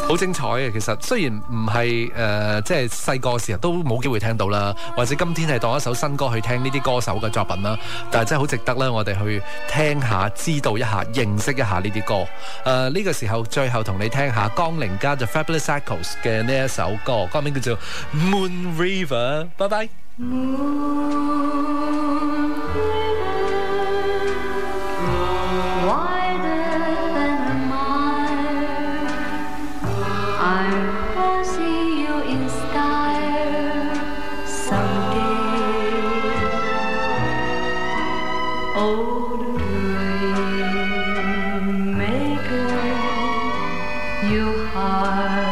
好精彩嘅。其實雖然唔係即係細個時候都冇機會聽到啦，或者今天係當一首新歌去聽呢啲歌手嘅作品啦，但係真係好值得啦，我哋去聽下、知道一下、認識一下呢啲歌。呢個時候最後同你聽下江玲加 The Fabulous Echoes 嘅呢一首歌，歌名叫做 Moon River。拜拜。 You heart